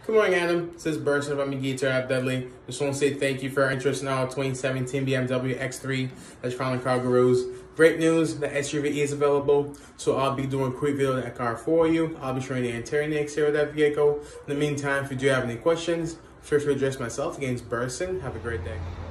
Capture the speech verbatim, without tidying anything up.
Good morning, Adam. This is Burson from McGee to Dudley. Just want to say thank you for your interest in our twenty seventeen B M W X three that's found in car gurus. Great news, the S U V is available, so I'll be doing a quick video of that car for you. I'll be showing the interior and the exterior of that vehicle. In the meantime, if you do have any questions, feel free to address myself against Burson. Have a great day.